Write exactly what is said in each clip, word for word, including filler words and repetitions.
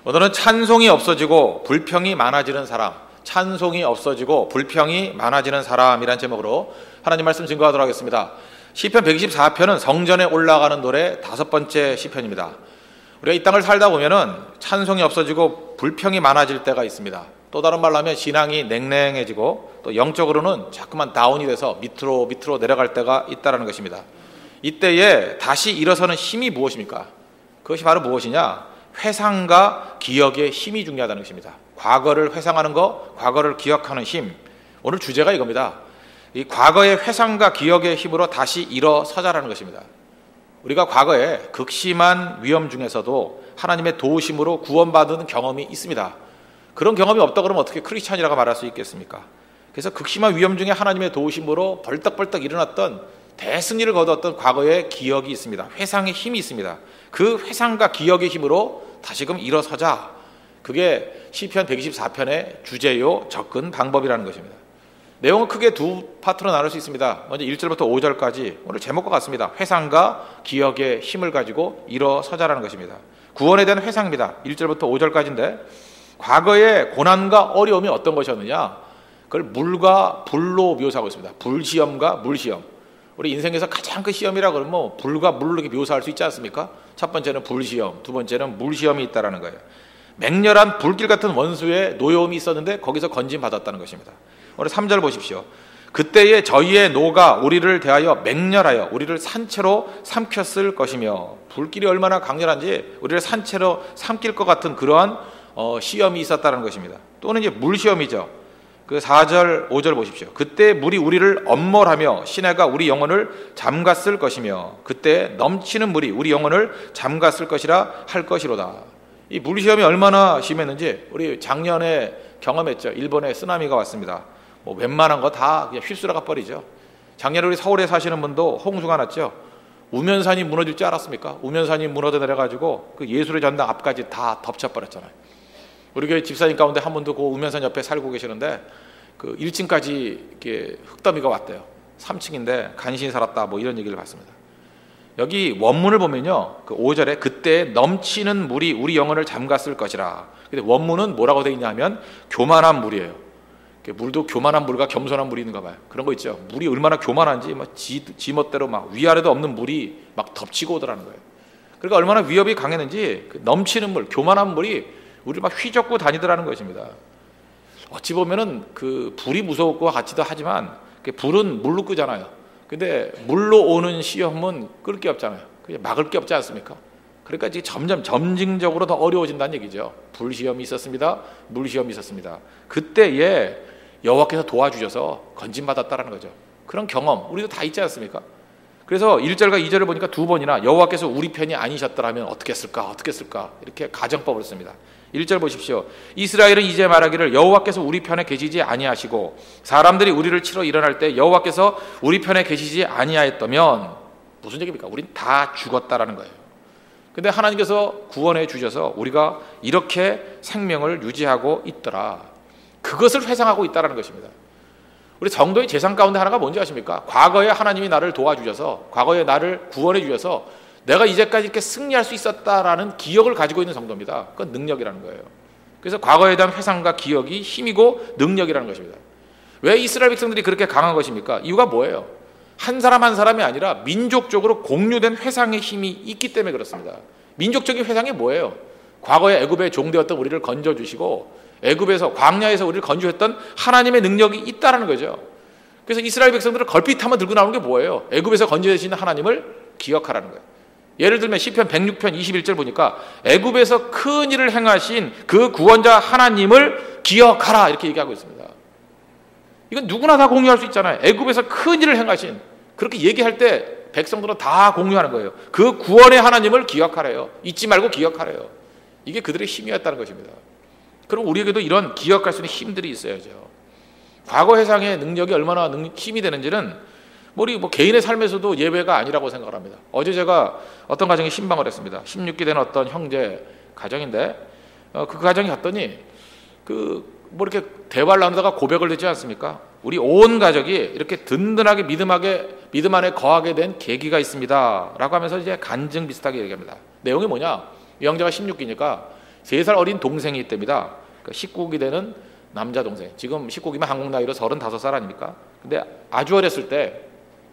오늘은 찬송이 없어지고 불평이 많아지는 사람, 찬송이 없어지고 불평이 많아지는 사람이란 제목으로 하나님 말씀 증거하도록 하겠습니다. 시편 백이십사 편은 성전에 올라가는 노래 다섯 번째 시편입니다. 우리가 이 땅을 살다 보면은 찬송이 없어지고 불평이 많아질 때가 있습니다. 또 다른 말로 하면 신앙이 냉랭해지고 또 영적으로는 자꾸만 다운이 돼서 밑으로 밑으로 내려갈 때가 있다는 것입니다. 이때에 다시 일어서는 힘이 무엇입니까? 그것이 바로 무엇이냐? 회상과 기억의 힘이 중요하다는 것입니다. 과거를 회상하는 것, 과거를 기억하는 힘. 오늘 주제가 이겁니다. 이 과거의 회상과 기억의 힘으로 다시 일어서자라는 것입니다. 우리가 과거에 극심한 위험 중에서도 하나님의 도우심으로 구원받은 경험이 있습니다. 그런 경험이 없다 그러면 어떻게 크리스찬이라고 말할 수 있겠습니까? 그래서 극심한 위험 중에 하나님의 도우심으로 벌떡벌떡 일어났던 대승리를 거두었던 과거의 기억이 있습니다. 회상의 힘이 있습니다. 그 회상과 기억의 힘으로 다시금 일어서자. 그게 시편 백이십사 편의 주제요 접근 방법이라는 것입니다. 내용은 크게 두 파트로 나눌 수 있습니다. 먼저 일 절부터 오 절까지 오늘 제목과 같습니다. 회상과 기억의 힘을 가지고 일어서자라는 것입니다. 구원에 대한 회상입니다. 일 절부터 오 절까지인데 과거의 고난과 어려움이 어떤 것이었느냐? 그걸 물과 불로 묘사하고 있습니다. 불시험과 물시험. 우리 인생에서 가장 큰 시험이라 그러면 뭐 불과 물로 이렇게 묘사할 수 있지 않습니까? 첫 번째는 불시험, 두 번째는 물시험이 있다라는 거예요. 맹렬한 불길 같은 원수의 노여움이 있었는데 거기서 건짐받았다는 것입니다. 오늘 삼 절 보십시오. 그때에 저희의 노가 우리를 대하여 맹렬하여 우리를 산채로 삼켰을 것이며, 불길이 얼마나 강렬한지 우리를 산채로 삼킬 것 같은 그러한 어, 시험이 있었다는 것입니다. 또는 이제 물시험이죠. 그 사 절, 오 절 보십시오. 그때 물이 우리를 엄몰하며 시내가 우리 영혼을 잠갔을 것이며 그때 넘치는 물이 우리 영혼을 잠갔을 것이라 할 것이로다. 이 물시험이 얼마나 심했는지 우리 작년에 경험했죠. 일본에 쓰나미가 왔습니다. 뭐 웬만한 거 다 그냥 휩쓸어가 버리죠. 작년에 우리 서울에 사시는 분도 홍수가 났죠. 우면산이 무너질 줄 알았습니까? 우면산이 무너져 내려가지고 그 예술의 전당 앞까지 다 덮쳐버렸잖아요. 우리 교회 집사님 가운데 한 분도 그 우면산 옆에 살고 계시는데 그 일 층까지 이렇게 흙더미가 왔대요. 삼 층인데 간신히 살았다 뭐 이런 얘기를 봤습니다. 여기 원문을 보면요, 그 오 절에 그때 넘치는 물이 우리 영혼을 잠갔을 것이라. 근데 원문은 뭐라고 되어 있냐면 교만한 물이에요. 물도 교만한 물과 겸손한 물이 있는가 봐요. 그런 거 있죠. 물이 얼마나 교만한지 막 지, 지멋대로 막 위아래도 없는 물이 막 덮치고 오더라는 거예요. 그러니까 얼마나 위협이 강했는지 그 넘치는 물, 교만한 물이 우리를 막 휘젓고 다니더라는 것입니다. 어찌 보면은 그 불이 무서울 것 같기도 하지만 불은 물로 끄잖아요. 근데 물로 오는 시험은 끌 게 없잖아요. 그냥 막을 게 없지 않습니까? 그러니까 이제 점점 점진적으로 더 어려워진다는 얘기죠. 불시험이 있었습니다. 물시험이 있었습니다. 그때에 여호와께서 도와주셔서 건짐받았다라는 거죠. 그런 경험 우리도 다 있지 않습니까? 그래서 일 절과 이 절을 보니까 두 번이나 여호와께서 우리 편이 아니셨더라면 어떻게 했을까 어떻게 했을까 이렇게 가정법을 씁니다. 일 절 보십시오. 이스라엘은 이제 말하기를 여호와께서 우리 편에 계시지 아니하시고 사람들이 우리를 치러 일어날 때 여호와께서 우리 편에 계시지 아니하였다면, 무슨 얘기입니까? 우린 다 죽었다라는 거예요. 근데 하나님께서 구원해 주셔서 우리가 이렇게 생명을 유지하고 있더라. 그것을 회상하고 있다라는 것입니다. 우리 성도의 재산 가운데 하나가 뭔지 아십니까? 과거에 하나님이 나를 도와주셔서, 과거에 나를 구원해 주셔서 내가 이제까지 이렇게 승리할 수 있었다라는 기억을 가지고 있는 성도입니다. 그건 능력이라는 거예요. 그래서 과거에 대한 회상과 기억이 힘이고 능력이라는 것입니다. 왜 이스라엘 백성들이 그렇게 강한 것입니까? 이유가 뭐예요? 한 사람 한 사람이 아니라 민족적으로 공유된 회상의 힘이 있기 때문에 그렇습니다. 민족적인 회상이 뭐예요? 과거에 애굽의 종되었던 우리를 건져주시고 애굽에서 광야에서 우리를 건져했던 하나님의 능력이 있다는 거죠. 그래서 이스라엘 백성들을 걸핏하면 들고 나오는 게 뭐예요? 애굽에서 건져주시는 하나님을 기억하라는 거예요. 예를 들면 시편 백육 편 이십일 절 보니까 애굽에서 큰 일을 행하신 그 구원자 하나님을 기억하라 이렇게 얘기하고 있습니다. 이건 누구나 다 공유할 수 있잖아요. 애굽에서 큰 일을 행하신, 그렇게 얘기할 때 백성들은 다 공유하는 거예요. 그 구원의 하나님을 기억하래요. 잊지 말고 기억하래요. 이게 그들의 힘이었다는 것입니다. 그럼 우리에게도 이런 기억할 수 있는 힘들이 있어야죠. 과거 회상의 능력이 얼마나 힘이 되는지는 우리 뭐 개인의 삶에서도 예외가 아니라고 생각을 합니다. 어제 제가 어떤 가정에 신방을 했습니다. 십육 기 된 어떤 형제 가정인데 어, 그 가정에 갔더니 그 뭐 이렇게 대화를 나누다가 고백을 했지 않습니까? 우리 온 가족이 이렇게 든든하게 믿음하게 믿음 안에 거하게 된 계기가 있습니다라고 하면서 이제 간증 비슷하게 얘기합니다. 내용이 뭐냐? 이 형제가 십육 기니까 세 살 어린 동생이 있답니다. 그러니까 십구 기 되는 남자 동생. 지금 십구 기면 한국 나이로 서른다섯 살 아닙니까? 근데 아주 어렸을 때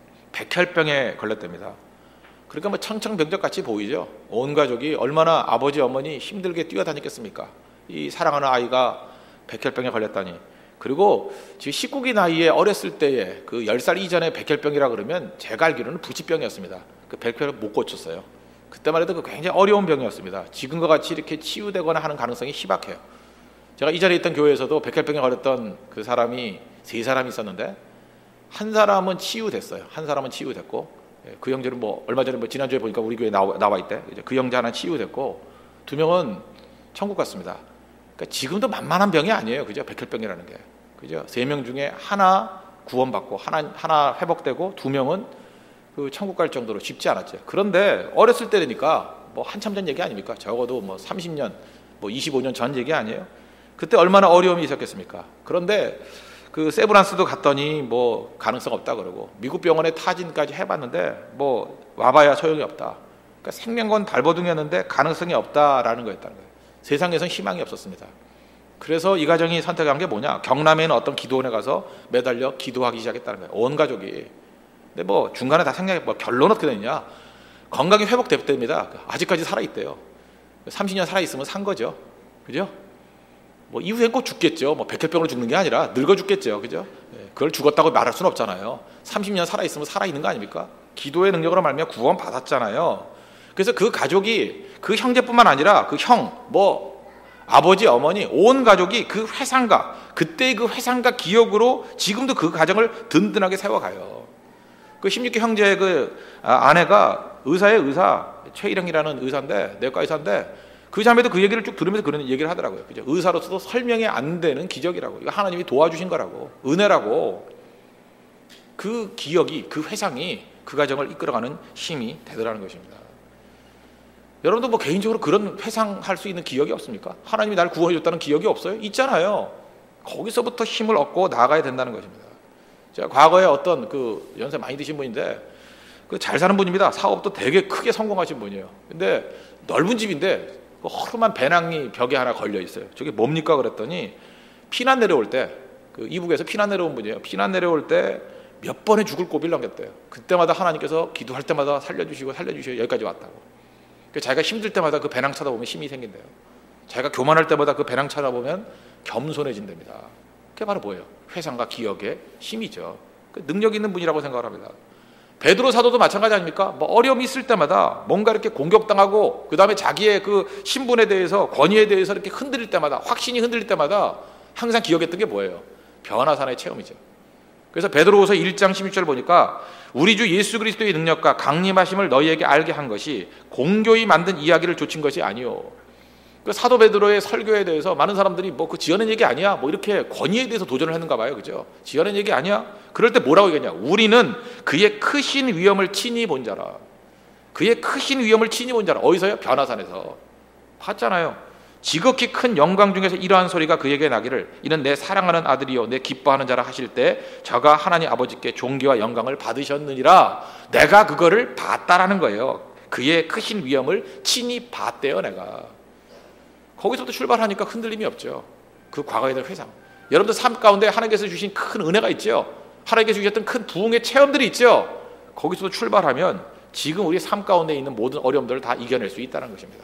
백혈병에 걸렸답니다. 그러니까 뭐 청청병적같이 보이죠. 온 가족이 얼마나 아버지 어머니 힘들게 뛰어다녔겠습니까? 이 사랑하는 아이가 백혈병에 걸렸다니. 그리고 지금 십구 기 나이에 어렸을 때에 그 열 살 이전에 백혈병이라 그러면 제가 알기로는 부치병이었습니다. 그 백혈을 못 고쳤어요. 그때만 해도 그 굉장히 어려운 병이었습니다. 지금과 같이 이렇게 치유되거나 하는 가능성이 희박해요. 제가 이 자리에 있던 교회에서도 백혈병에 걸렸던 그 사람이 세 사람이 있었는데 한 사람은 치유됐어요. 한 사람은 치유됐고 그 형제는 뭐 얼마 전에 뭐 지난주에 보니까 우리 교회에 나와, 나와 있대. 그 형제 하나 치유됐고 두 명은 천국 갔습니다. 그러니까 지금도 만만한 병이 아니에요. 그죠? 백혈병이라는 게. 그죠? 세 명 중에 하나 구원받고 하나 하나 회복되고 두 명은 그 천국 갈 정도로 쉽지 않았죠. 그런데 어렸을 때니까 뭐 한참 전 얘기 아닙니까? 적어도 뭐 삼십 년, 뭐 이십오 년 전 얘기 아니에요? 그때 얼마나 어려움이 있었겠습니까? 그런데 그 세브란스도 갔더니 뭐 가능성 없다 그러고 미국 병원에 타진까지 해봤는데 뭐 와봐야 소용이 없다. 그러니까 생명건 발버둥이었는데 가능성이 없다라는 거였다는 거예요. 세상에선 희망이 없었습니다. 그래서 이 가정이 선택한 게 뭐냐? 경남에 있는 어떤 기도원에 가서 매달려 기도하기 시작했다는 거예요. 온 가족이. 근데 뭐 중간에 다 생략해. 뭐 결론은 어떻게 되느냐? 건강이 회복됐답니다. 아직까지 살아있대요. 삼십 년 살아있으면 산 거죠. 그죠? 뭐 이후엔 꼭 죽겠죠. 뭐 백혈병으로 죽는 게 아니라 늙어 죽겠죠. 그죠? 그걸 죽었다고 말할 수는 없잖아요. 삼십 년 살아있으면 살아있는 거 아닙니까? 기도의 능력으로 말미암아 구원 받았잖아요. 그래서 그 가족이 그 형제뿐만 아니라 그 형, 뭐 아버지, 어머니, 온 가족이 그 회상과 그때의 그 회상과 기억으로 지금도 그 가정을 든든하게 세워가요. 그 십육 기 형제의 그 아내가 의사의 의사, 최일영이라는 의사인데, 내과 의사인데 그 자매도 그 얘기를 쭉 들으면서 그런 얘기를 하더라고요. 그죠? 의사로서도 설명이 안 되는 기적이라고. 이거 하나님이 도와주신 거라고. 은혜라고. 그 기억이, 그 회상이 그 가정을 이끌어가는 힘이 되더라는 것입니다. 여러분도 뭐 개인적으로 그런 회상할 수 있는 기억이 없습니까? 하나님이 나를 구원해 줬다는 기억이 없어요? 있잖아요. 거기서부터 힘을 얻고 나아가야 된다는 것입니다. 제가 과거에 어떤 그 연세 많이 드신 분인데 그 잘 사는 분입니다. 사업도 되게 크게 성공하신 분이에요. 근데 넓은 집인데 그 허름한 배낭이 벽에 하나 걸려 있어요. 저게 뭡니까 그랬더니 피난 내려올 때 그 이북에서 피난 내려온 분이에요. 피난 내려올 때 몇 번의 죽을 고비를 넘겼대요. 그때마다 하나님께서 기도할 때마다 살려주시고 살려주시고 여기까지 왔다고. 자기가 힘들 때마다 그 배낭 쳐다보면 힘이 생긴대요. 자기가 교만할 때마다 그 배낭 쳐다보면 겸손해진답니다. 그게 바로 뭐예요? 회상과 기억의 힘이죠. 그 능력 있는 분이라고 생각을 합니다. 베드로 사도도 마찬가지 아닙니까? 뭐 어려움이 있을 때마다 뭔가 이렇게 공격당하고 그 다음에 자기의 그 신분에 대해서 권위에 대해서 이렇게 흔들릴 때마다 확신이 흔들릴 때마다 항상 기억했던 게 뭐예요? 변화산의 체험이죠. 그래서 베드로후서 일 장 십육 절 보니까 우리 주 예수 그리스도의 능력과 강림하심을 너희에게 알게 한 것이 공교히 만든 이야기를 조친 것이 아니요. 그 사도 베드로의 설교에 대해서 많은 사람들이 뭐 그 지어낸 얘기 아니야? 뭐 이렇게 권위에 대해서 도전을 했는가 봐요. 그죠? 지어낸 얘기 아니야? 그럴 때 뭐라고 얘기했냐? 우리는 그의 크신 위엄을 친히 본 자라. 그의 크신 위엄을 친히 본 자라. 어디서요? 변화산에서. 봤잖아요. 지극히 큰 영광 중에서 이러한 소리가 그에게 나기를 이는 내 사랑하는 아들이요 내 기뻐하는 자라 하실 때 저가 하나님 아버지께 존귀와 영광을 받으셨느니라. 내가 그거를 봤다라는 거예요. 그의 크신 위엄을 친히 봤대요. 내가. 거기서부터 출발하니까 흔들림이 없죠. 그 과거에 대한 회상. 여러분들 삶 가운데 하나님께서 주신 큰 은혜가 있죠. 하나님께서 주셨던 큰 부흥의 체험들이 있죠. 거기서부터 출발하면 지금 우리 삶 가운데 있는 모든 어려움들을 다 이겨낼 수 있다는 것입니다.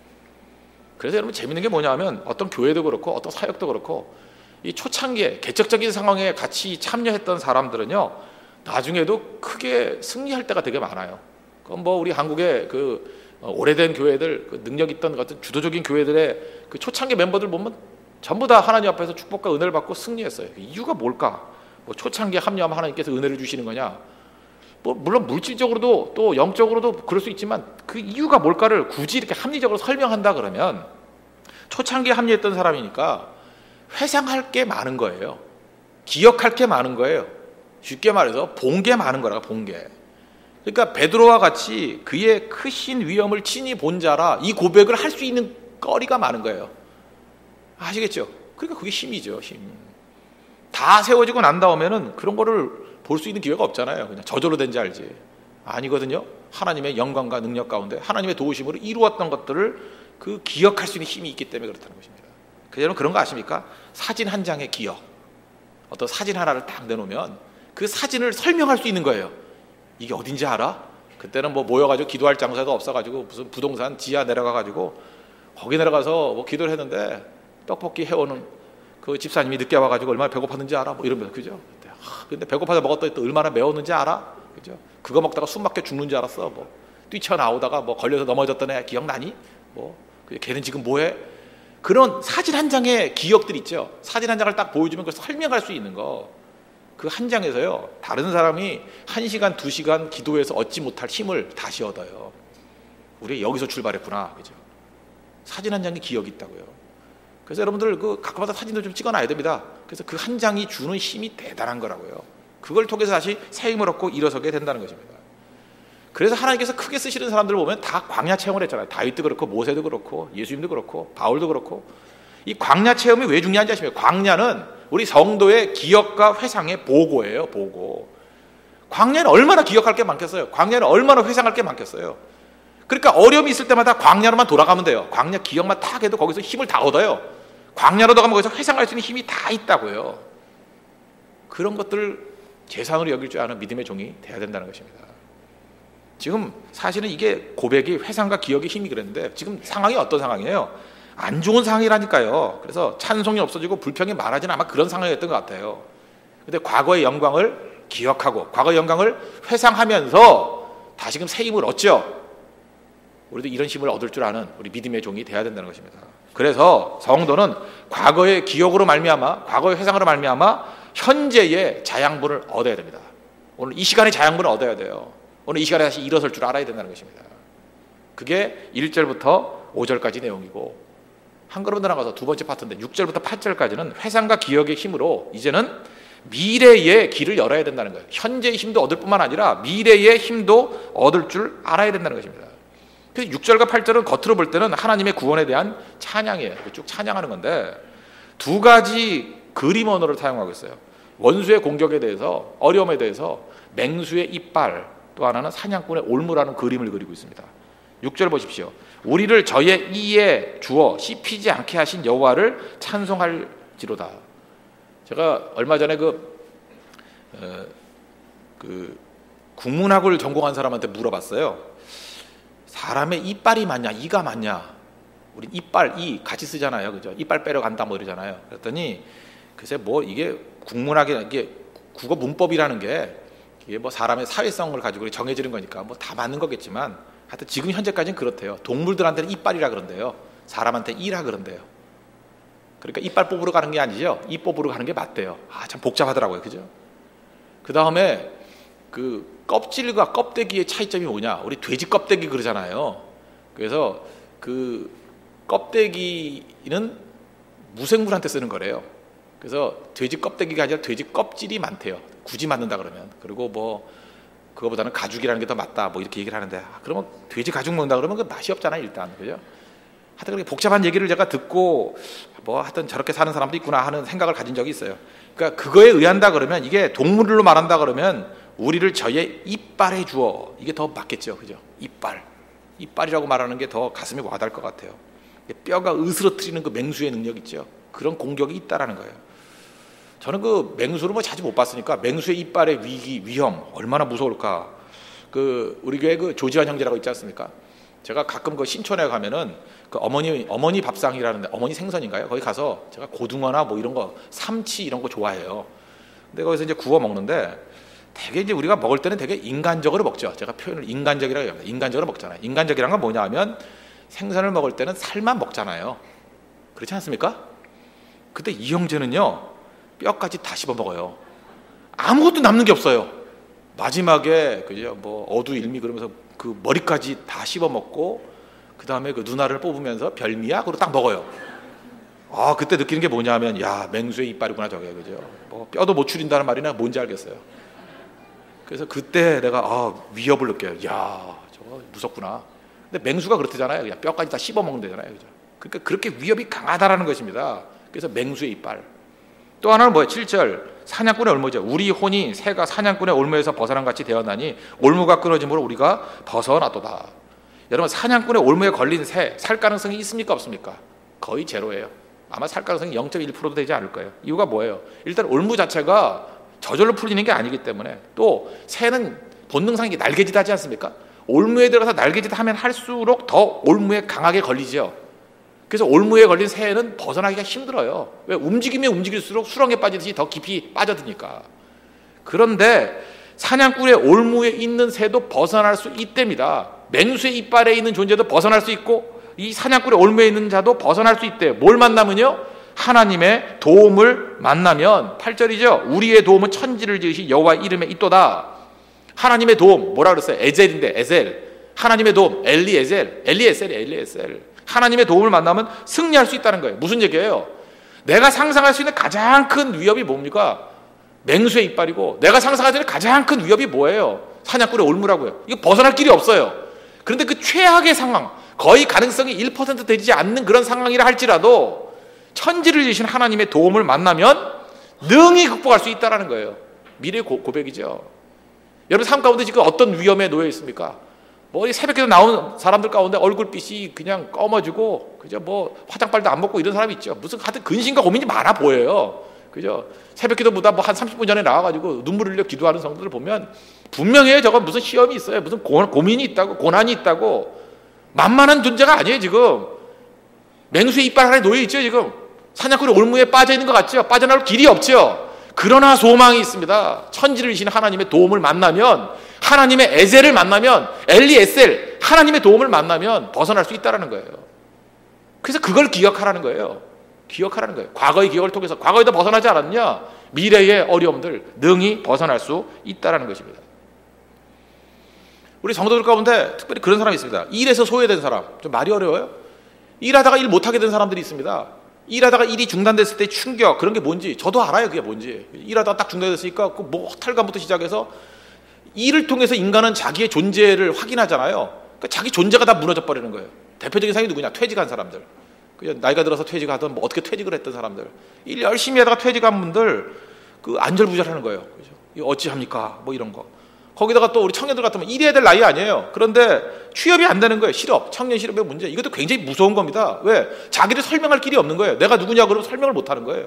그래서 여러분 재밌는 게 뭐냐면 어떤 교회도 그렇고 어떤 사역도 그렇고 이 초창기에 개척적인 상황에 같이 참여했던 사람들은요 나중에도 크게 승리할 때가 되게 많아요. 그건 뭐 우리 한국의 그 오래된 교회들, 그 능력 있던 같은 주도적인 교회들의 그 초창기 멤버들 보면 전부 다 하나님 앞에서 축복과 은혜를 받고 승리했어요. 이유가 뭘까? 뭐 초창기에 합류하면 하나님께서 은혜를 주시는 거냐? 뭐 물론 물질적으로도 또 영적으로도 그럴 수 있지만 그 이유가 뭘까를 굳이 이렇게 합리적으로 설명한다 그러면 초창기에 합류했던 사람이니까 회상할 게 많은 거예요. 기억할 게 많은 거예요. 쉽게 말해서 본 게 많은 거라. 본 게. 그러니까 베드로와 같이 그의 크신 위엄을 친히 본 자라 이 고백을 할 수 있는 거리가 많은 거예요. 아시겠죠? 그러니까 그게 힘이죠. 힘. 다 세워지고 난 다음에는 그런 거를 볼 수 있는 기회가 없잖아요. 그냥 저절로 된지 알지. 아니거든요. 하나님의 영광과 능력 가운데 하나님의 도우심으로 이루었던 것들을 그 기억할 수 있는 힘이 있기 때문에 그렇다는 것입니다. 여러분 그런 거 아십니까? 사진 한 장의 기억. 어떤 사진 하나를 딱 내놓으면 그 사진을 설명할 수 있는 거예요. 이게 어딘지 알아? 그때는 뭐 모여가지고 기도할 장소도 없어가지고 무슨 부동산 지하 내려가가지고 거기 내려가서 뭐 기도를 했는데 떡볶이 해오는 그 집사님이 늦게 와가지고 얼마나 배고팠는지 알아? 뭐 이러면서 그죠? 근데 배고파서 먹었더니 또 얼마나 매웠는지 알아? 그죠? 그거 먹다가 숨 막혀 죽는 줄 알았어. 뭐 뛰쳐나오다가 뭐 걸려서 넘어졌던 애 기억나니? 뭐 걔는 지금 뭐해? 그런 사진 한 장의 기억들 있죠. 사진 한 장을 딱 보여주면 그걸 설명할 수 있는 거. 그 한 장에서요, 다른 사람이 한 시간, 두 시간 기도해서 얻지 못할 힘을 다시 얻어요. 우리 여기서 출발했구나, 그죠? 사진 한 장의 기억이 있다고요. 그래서 여러분들 그 가끔마다 사진도 좀 찍어놔야 됩니다. 그래서 그 한 장이 주는 힘이 대단한 거라고요. 그걸 통해서 다시 새 힘을 얻고 일어서게 된다는 것입니다. 그래서 하나님께서 크게 쓰시는 사람들을 보면 다 광야 체험을 했잖아요. 다윗도 그렇고 모세도 그렇고 예수님도 그렇고 바울도 그렇고. 이 광야 체험이 왜 중요한지 아십니까? 광야는 우리 성도의 기억과 회상의 보고예요. 보고. 광야는 얼마나 기억할 게 많겠어요. 광야는 얼마나 회상할 게 많겠어요. 그러니까 어려움이 있을 때마다 광야로만 돌아가면 돼요. 광야 기억만 딱 해도 거기서 힘을 다 얻어요. 광야로 들어가면 거기서 회상할 수 있는 힘이 다 있다고요. 그런 것들을 재산으로 여길 줄 아는 믿음의 종이 돼야 된다는 것입니다. 지금 사실은 이게 고백이 회상과 기억의 힘이 그랬는데 지금 상황이 어떤 상황이에요? 안 좋은 상황이라니까요. 그래서 찬송이 없어지고 불평이 많아지는 아마 그런 상황이었던 것 같아요. 근데 과거의 영광을 기억하고 과거의 영광을 회상하면서 다시금 새 힘을 얻죠. 우리도 이런 힘을 얻을 줄 아는 우리 믿음의 종이 돼야 된다는 것입니다. 그래서 성도는 과거의 기억으로 말미암아 과거의 회상으로 말미암아 현재의 자양분을 얻어야 됩니다. 오늘 이 시간에 자양분을 얻어야 돼요. 오늘 이 시간에 다시 일어설 줄 알아야 된다는 것입니다. 그게 일 절부터 오 절까지 내용이고 한 걸음 더 나가서 두 번째 파트인데 육 절부터 팔 절까지는 회상과 기억의 힘으로 이제는 미래의 길을 열어야 된다는 거예요. 현재의 힘도 얻을 뿐만 아니라 미래의 힘도 얻을 줄 알아야 된다는 것입니다. 그래서 육 절과 팔 절은 겉으로 볼 때는 하나님의 구원에 대한 찬양이에요. 쭉 찬양하는 건데 두 가지 그림 언어를 사용하고 있어요. 원수의 공격에 대해서, 어려움에 대해서 맹수의 이빨, 또 하나는 사냥꾼의 올무라는 그림을 그리고 있습니다. 육 절 보십시오. 우리를 저의 이에 주어 씹히지 않게 하신 여호와를 찬송할지로다. 제가 얼마 전에 그, 어, 그 국문학을 전공한 사람한테 물어봤어요. 사람의 이빨이 맞냐, 이가 맞냐? 우리 이빨, 이 같이 쓰잖아요, 그죠? 이빨 빼러 간다 뭐 이러잖아요. 그랬더니 글쎄 뭐 이게 국문학이 이게 국어 문법이라는 게 이게 뭐 사람의 사회성을 가지고 정해지는 거니까 뭐 다 맞는 거겠지만 하여튼 지금 현재까지는 그렇대요. 동물들한테는 이빨이라 그런대요. 사람한테 이라 그런대요. 그러니까 이빨 뽑으러 가는 게 아니죠. 이 뽑으러 가는 게 맞대요. 아, 참 복잡하더라고요, 그죠? 그 다음에 그 껍질과 껍데기의 차이점이 뭐냐? 우리 돼지 껍데기 그러잖아요. 그래서 그 껍데기는 무생물한테 쓰는 거래요. 그래서 돼지 껍데기가 아니라 돼지 껍질이 많대요. 굳이 맞는다 그러면. 그리고 뭐 그거보다는 가죽이라는 게 더 맞다 뭐 이렇게 얘기를 하는데 아, 그러면 돼지 가죽 먹는다 그러면 그 맛이 없잖아요, 일단. 그죠? 하여튼 그렇게 복잡한 얘기를 제가 듣고 뭐 하여튼 저렇게 사는 사람도 있구나 하는 생각을 가진 적이 있어요. 그러니까 그거에 의한다 그러면 이게 동물로 말한다 그러면 우리를 저의 이빨에 주어, 이게 더 맞겠죠, 그죠? 이빨, 이빨이라고 말하는 게 더 가슴에 와닿을 것 같아요. 뼈가 으스러뜨리는 그 맹수의 능력 있죠. 그런 공격이 있다라는 거예요. 저는 그 맹수를 뭐 자주 못 봤으니까 맹수의 이빨의 위기, 위험 얼마나 무서울까. 그 우리 교회 그 조지환 형제라고 있지 않습니까? 제가 가끔 그 신촌에 가면은 그 어머니 어머니 밥상이라는데, 어머니 생선인가요? 거기 가서 제가 고등어나 뭐 이런 거, 삼치 이런 거 좋아해요. 근데 거기서 이제 구워 먹는데 되게 이제 우리가 먹을 때는 되게 인간적으로 먹죠. 제가 표현을 인간적이라고 합니다. 인간적으로 먹잖아요. 인간적이란 건 뭐냐 하면 생선을 먹을 때는 살만 먹잖아요. 그렇지 않습니까? 근데 이 형제는요 뼈까지 다 씹어 먹어요. 아무것도 남는 게 없어요. 마지막에 그죠 뭐 어두일미 그러면서 그 머리까지 다 씹어 먹고 그 다음에 그 누나를 뽑으면서 별미야 그러고 딱 먹어요. 아 그때 느끼는 게 뭐냐면 야 맹수의 이빨이구나 저게, 그죠? 뭐 뼈도 못 추린다는 말이나 뭔지 알겠어요. 그래서 그때 내가 아 위협을 느껴요. 야 저거 무섭구나. 근데 맹수가 그렇대잖아요. 그냥 뼈까지 다 씹어 먹는다잖아요, 그죠? 그러니까 그렇게 위협이 강하다라는 것입니다. 그래서 맹수의 이빨. 또 하나는 뭐예요? 칠 절 사냥꾼의 올무죠. 우리 혼이 새가 사냥꾼의 올무에서 벗어난 같이 되었나니 올무가 끊어짐으로 우리가 벗어났도다. 여러분, 사냥꾼의 올무에 걸린 새 살 가능성이 있습니까 없습니까? 거의 제로예요. 아마 살 가능성이 영 점 일 퍼센트도 되지 않을 거예요. 이유가 뭐예요? 일단 올무 자체가 저절로 풀리는 게 아니기 때문에, 또 새는 본능상 이게 날개짓 하지 않습니까? 올무에 들어가서 날개짓 하면 할수록 더 올무에 강하게 걸리죠. 그래서 올무에 걸린 새는 벗어나기가 힘들어요. 왜? 움직이면 움직일수록 수렁에 빠지듯이 더 깊이 빠져드니까. 그런데 사냥꾼의 올무에 있는 새도 벗어날 수 있답니다. 맹수의 이빨에 있는 존재도 벗어날 수 있고, 이 사냥꾼의 올무에 있는 자도 벗어날 수 있대요. 뭘 만나면요? 하나님의 도움을 만나면. 팔 절이죠. 우리의 도움은 천지를 지으신 여호와 이름에 있도다. 하나님의 도움, 뭐라 그랬어요? 에젤인데, 에젤. 하나님의 도움, 엘리에젤. 엘리에셀이 엘리에셀. 하나님의 도움을 만나면 승리할 수 있다는 거예요. 무슨 얘기예요? 내가 상상할 수 있는 가장 큰 위협이 뭡니까? 맹수의 이빨이고, 내가 상상할 수 있는 가장 큰 위협이 뭐예요? 사냥꾼의 올무라고요. 이거 벗어날 길이 없어요. 그런데 그 최악의 상황, 거의 가능성이 일 퍼센트 되지 않는 그런 상황이라 할지라도 천지를 지으신 하나님의 도움을 만나면 능히 극복할 수 있다는 거예요. 미래의 고, 고백이죠. 여러분 삶 가운데 지금 어떤 위험에 놓여 있습니까? 뭐 새벽에도 나오는 사람들 가운데 얼굴빛이 그냥 검어지고, 그죠? 뭐 화장빨도 안 먹고 이런 사람이 있죠. 무슨 하여튼 근심과 고민이 많아 보여요. 그죠? 새벽기도보다 뭐 한 삼십 분 전에 나와가지고 눈물을 흘려 기도하는 성도들 보면 분명해요. 저거 무슨 시험이 있어요. 무슨 고, 고민이 있다고, 고난이 있다고. 만만한 존재가 아니에요. 지금 맹수의 이빨 하나에 놓여 있죠. 지금 사냥꾼의 올무에 빠져 있는 것 같죠. 빠져나올 길이 없죠. 그러나 소망이 있습니다. 천지를 이신 하나님의 도움을 만나면, 하나님의 에셀을 만나면, 엘리에셀, 하나님의 도움을 만나면 벗어날 수 있다는 거예요. 그래서 그걸 기억하라는 거예요. 기억하라는 거예요. 과거의 기억을 통해서, 과거에도 벗어나지 않았냐? 미래의 어려움들 능히 벗어날 수 있다는 것입니다. 우리 성도들 가운데 특별히 그런 사람이 있습니다. 일에서 소외된 사람. 좀 말이 어려워요? 일하다가 일 못하게 된 사람들이 있습니다. 일하다가 일이 중단됐을 때 충격, 그런 게 뭔지 저도 알아요. 그게 뭔지. 일하다가 딱 중단됐으니까 그 뭐 허탈감부터 시작해서, 일을 통해서 인간은 자기의 존재를 확인하잖아요. 그러니까 자기 존재가 다 무너져 버리는 거예요. 대표적인 사람이 누구냐? 퇴직한 사람들. 나이가 들어서 퇴직하던, 뭐 어떻게 퇴직을 했던 사람들, 일 열심히 하다가 퇴직한 분들 그 안절부절하는 거예요. 그죠? 이거 어찌합니까? 뭐 이런 거. 거기다가 또 우리 청년들 같으면 일해야 될 나이 아니에요. 그런데 취업이 안 되는 거예요. 실업, 청년 실업의 문제. 이것도 굉장히 무서운 겁니다. 왜? 자기를 설명할 길이 없는 거예요. 내가 누구냐 그러면 설명을 못 하는 거예요.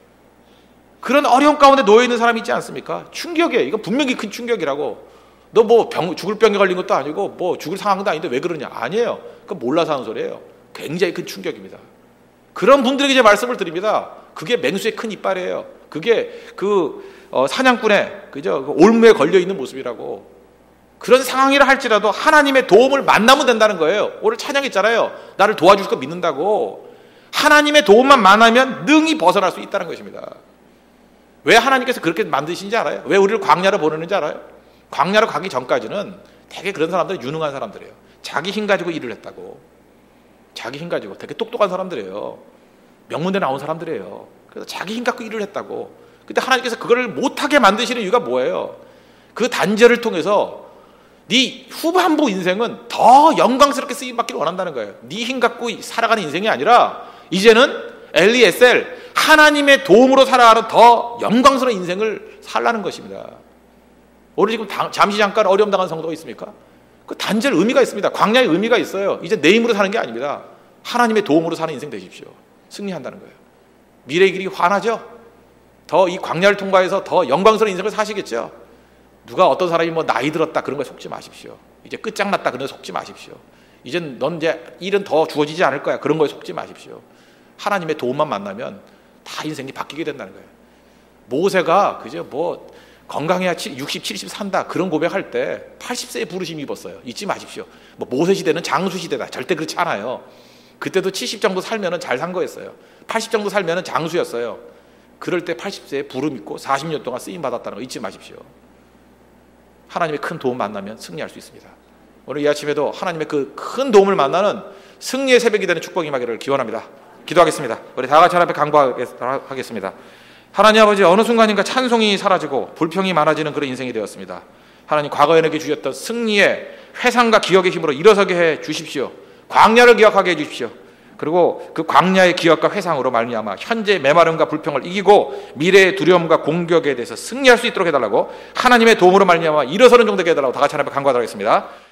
그런 어려운 가운데 놓여 있는 사람이 있지 않습니까? 충격이에요. 이건 분명히 큰 충격이라고. 너 뭐 병, 죽을 병에 걸린 것도 아니고 뭐 죽을 상황도 아닌데 왜 그러냐? 아니에요. 그건 몰라서 하는 소리예요. 굉장히 큰 충격입니다. 그런 분들에게 이제 말씀을 드립니다. 그게 맹수의 큰 이빨이에요. 그게 그 어, 사냥꾼의, 그죠? 그 올무에 걸려 있는 모습이라고. 그런 상황이라 할지라도 하나님의 도움을 만나면 된다는 거예요. 오늘 찬양했잖아요. 나를 도와줄 거 믿는다고. 하나님의 도움만 만나면 능히 벗어날 수 있다는 것입니다. 왜 하나님께서 그렇게 만드신지 알아요? 왜 우리를 광야로 보내는지 알아요? 광야로 가기 전까지는 되게 그런 사람들이 유능한 사람들이에요. 자기 힘 가지고 일을 했다고. 자기 힘 가지고 되게 똑똑한 사람들이에요. 명문대 나온 사람들이에요. 그래서 자기 힘 갖고 일을 했다고. 근데 하나님께서 그걸 못하게 만드시는 이유가 뭐예요? 그 단절을 통해서 네 후반부 인생은 더 영광스럽게 쓰임받기를 원한다는 거예요. 네 힘 갖고 살아가는 인생이 아니라 이제는 엘리에셀, 하나님의 도움으로 살아가는 더 영광스러운 인생을 살라는 것입니다. 오늘 지금 잠시 잠깐 어려움 당한 성도가 있습니까? 그 단절 의미가 있습니다. 광야의 의미가 있어요. 이제 내 힘으로 사는 게 아닙니다. 하나님의 도움으로 사는 인생 되십시오. 승리한다는 거예요. 미래의 길이 환하죠? 더 이 광야를 통과해서 더 영광스러운 인생을 사시겠죠? 누가 어떤 사람이 뭐 나이 들었다 그런 거에 속지 마십시오. 이제 끝장났다 그런 거에 속지 마십시오. 이젠 넌 이제 일은 더 주어지지 않을 거야. 그런 거에 속지 마십시오. 하나님의 도움만 만나면 다 인생이 바뀌게 된다는 거예요. 모세가 그죠? 뭐 건강해야 육십, 칠십 산다 그런 고백할 때 팔십 세에 부르심 입었어요. 잊지 마십시오. 뭐 모세 시대는 장수 시대다. 절대 그렇지 않아요. 그때도 칠십 정도 살면은 잘 산 거였어요. 팔십 정도 살면은 장수였어요. 그럴 때 팔십 세에 부름 있고 사십 년 동안 쓰임 받았다는 거 잊지 마십시오. 하나님의 큰 도움 만나면 승리할 수 있습니다. 오늘 이 아침에도 하나님의 그 큰 도움을 만나는 승리의 새벽이 되는 축복이 임하기를 기원합니다. 기도하겠습니다. 우리 다 같이 하나님 앞에 간구하겠습니다. 하나님 아버지, 어느 순간인가 찬송이 사라지고 불평이 많아지는 그런 인생이 되었습니다. 하나님, 과거에 내게 주셨던 승리의 회상과 기억의 힘으로 일어서게 해 주십시오. 광야를 기억하게 해 주십시오. 그리고 그 광야의 기억과 회상으로 말미암아 현재의 메마름과 불평을 이기고 미래의 두려움과 공격에 대해서 승리할 수 있도록 해달라고, 하나님의 도움으로 말미암아 일어서는 종되게 해달라고 다 같이 하나님 앞에 간구하도록 하겠습니다.